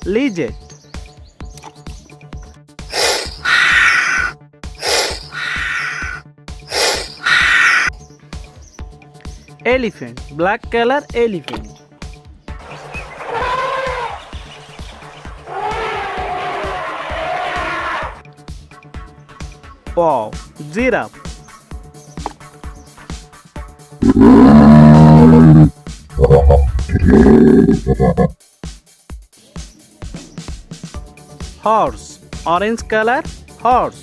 lizard. Elephant, black color elephant. Wow, giraffe. Horse, orange color horse.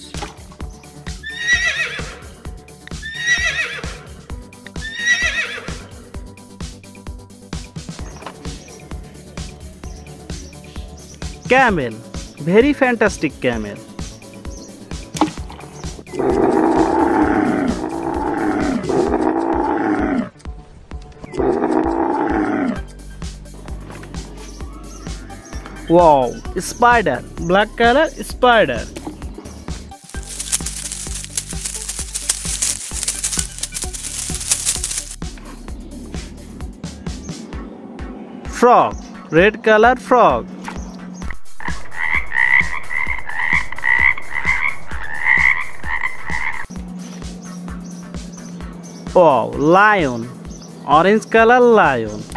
Camel, very fantastic camel. Wow, spider, black color spider. Frog, red color frog. Wow, lion, orange color lion.